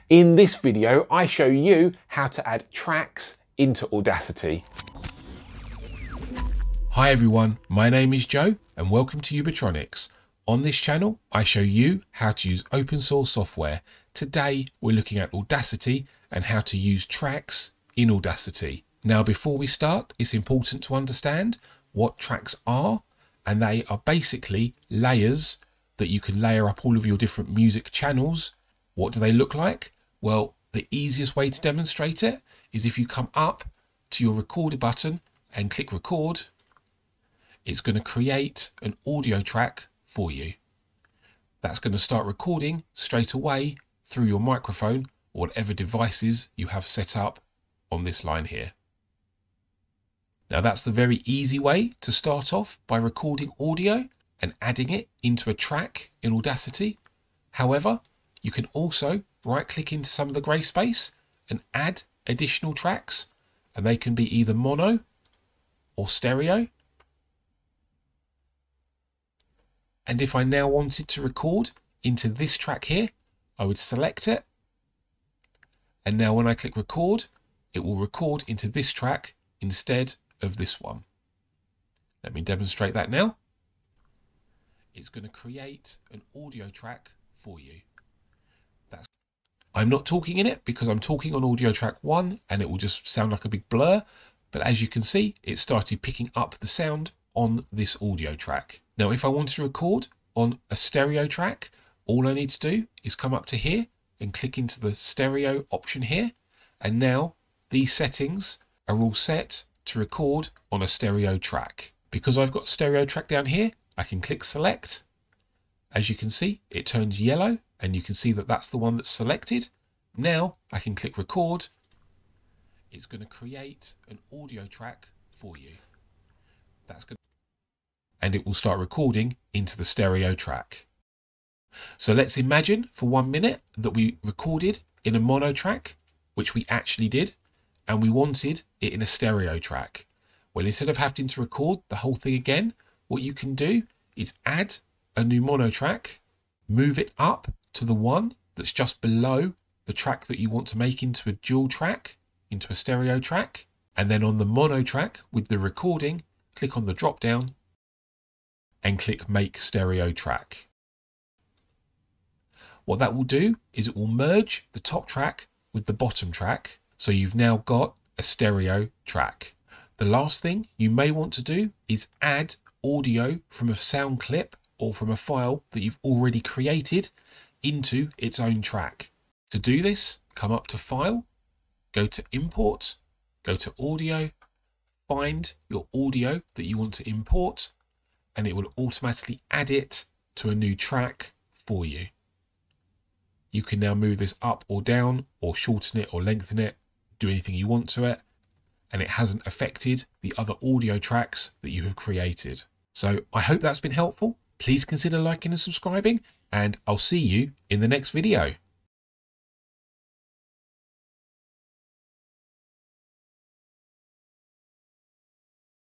In this video, I show you how to add tracks into Audacity. Hi everyone, my name is Joe and welcome to Ubitronics. On this channel, I show you how to use open source software. Today, we're looking at Audacity and how to use tracks in Audacity. Now, before we start, it's important to understand what tracks are, and they are basically layers that you can layer up all of your different music channels. What do they look like? Well, the easiest way to demonstrate it is if you come up to your recorder button and click record, it's going to create an audio track for you. That's going to start recording straight away through your microphone or whatever devices you have set up on this line here. Now that's the very easy way to start off, by recording audio and adding it into a track in Audacity. However, you can also right click into some of the grey space and add additional tracks, and they can be either mono or stereo. And if I now wanted to record into this track here, I would select it. And now when I click record, it will record into this track instead of this one. Let me demonstrate that now. It's going to create an audio track for you. I'm not talking in it because I'm talking on audio track 1 and it will just sound like a big blur. But as you can see, it started picking up the sound on this audio track. Now, if I wanted to record on a stereo track, all I need to do is come up to here and click into the stereo option here. And now these settings are all set to record on a stereo track. Because I've got stereo track down here, I can click select. As you can see, it turns yellow and you can see that that's the one that's selected. Now I can click record. It's going to create an audio track for you. And it will start recording into the stereo track. So let's imagine for 1 minute that we recorded in a mono track, which we actually did, and we wanted it in a stereo track. Well, instead of having to record the whole thing again, what you can do is add a new mono track, move it up to the one that's just below the track that you want to make into a dual track, into a stereo track, and then on the mono track with the recording, click on the drop down and click make stereo track. What that will do is it will merge the top track with the bottom track, so you've now got a stereo track. The last thing you may want to do is add audio from a sound clip or from a file that you've already created into its own track. To do this, come up to File, go to Import, go to Audio, find your audio that you want to import, and it will automatically add it to a new track for you. You can now move this up or down, or shorten it or lengthen it, do anything you want to it, and it hasn't affected the other audio tracks that you have created. So I hope that's been helpful. Please consider liking and subscribing, and I'll see you in the next video.